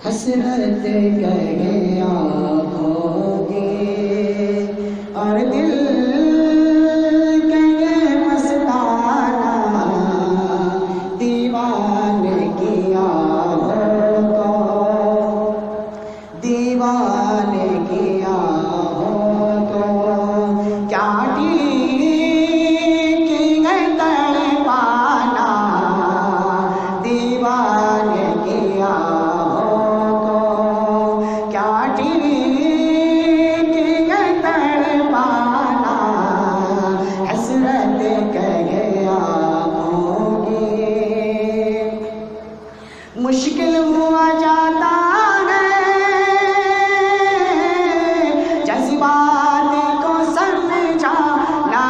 हसरत कहे आँखों और दिल कहे मस्ताना, दीवाने की आँखों को, दीवाने की आँखों को क्या ठीक है तड़पाना, दीवाने की आँखों को क्या ठीक है तड़पाना, हसरत कहे आँखों की। मुश्किल हुआ जाता है जज्बात को समझाना,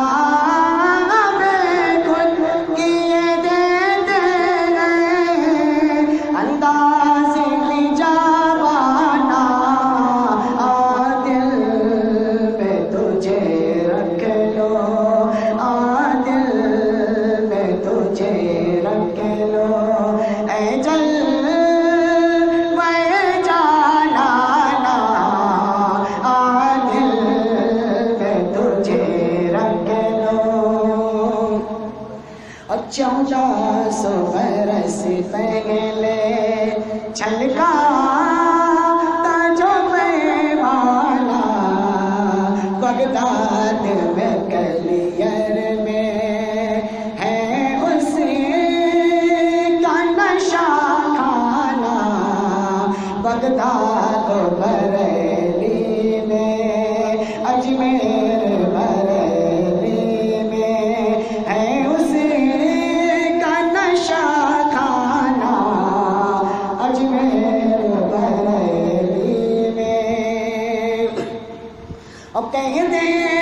खुद किए देते हैं अंदाज़ हिजाबाना, दिल में तुझे रख लो, दिल में तुझे रख लो, ऐ जल वह जाना ना, दिल में तुझे रख लो। और 1400 बरस पहले छलका था जो पैमाना, बगदाद में कलियर में है उसका नशा खाना, बगदाद बरेली में, अजमेर बरेली में है उसका नशा खाना, अजमेर बरेली में। और कहते